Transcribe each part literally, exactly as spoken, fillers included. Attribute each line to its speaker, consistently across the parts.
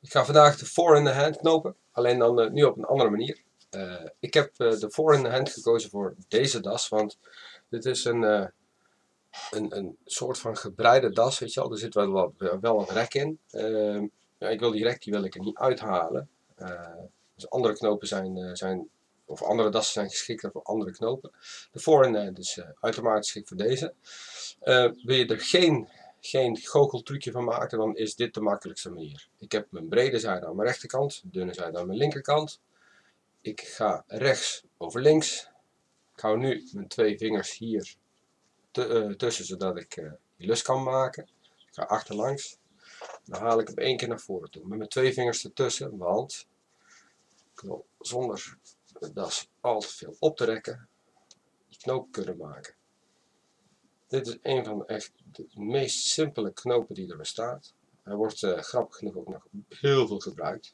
Speaker 1: Ik ga vandaag de four in the hand knopen, alleen dan uh, nu op een andere manier. Uh, ik heb uh, de four in the hand gekozen voor deze das, want dit is een, uh, een, een soort van gebreide das, weet je wel. Er zit wel, wat, wel een rek in. Uh, ja, ik wil die rek die wil ik er niet uithalen. Uh, dus andere knopen zijn, uh, zijn, of andere dassen zijn geschikter voor andere knopen. De four in the hand is uh, uitermate geschikt voor deze. Uh, wil je er geen... geen goocheltrucje van maken, dan is dit de makkelijkste manier. Ik heb mijn brede zijde aan mijn rechterkant, de dunne zijde aan mijn linkerkant. Ik ga rechts over links. Ik hou nu mijn twee vingers hier te, uh, tussen, zodat ik uh, die lus kan maken. Ik ga achterlangs. Dan haal ik hem één keer naar voren toe, met mijn twee vingers ertussen, want ik wil zonder de das al te veel op te rekken, die knoop kunnen maken. Dit is een van de, echt de meest simpele knopen die er bestaat. Hij wordt uh, grappig genoeg ook nog heel veel gebruikt.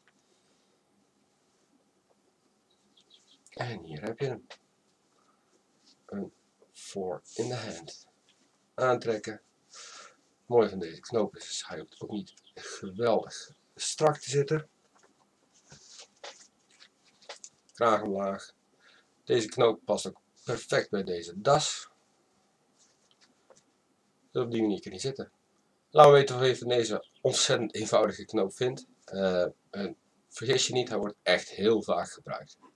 Speaker 1: En hier heb je hem. Een four in the hand. Aantrekken. Het mooie van deze knoop is, hij hoeft ook niet geweldig strak te zitten. Kraag omlaag. Deze knoop past ook perfect bij deze das. Dus op die manier kan hij zitten. Laat me weten of je van deze ontzettend eenvoudige knoop vindt. Uh, en vergis je niet, hij wordt echt heel vaak gebruikt.